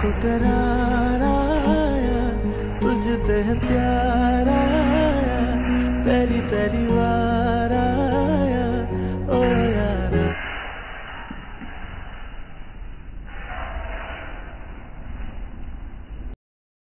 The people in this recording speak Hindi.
को करार आया, तुझ पे है प्यार आया, पहली पहली बार